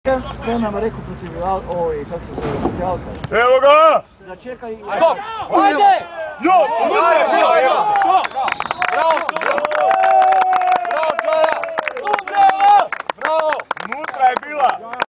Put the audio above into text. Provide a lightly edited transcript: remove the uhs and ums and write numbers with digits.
To nam rekao protiv ovoj, kako se zove, Alta. Evo ga! Da čekaj... Stop! Ajde! Jo, ajde!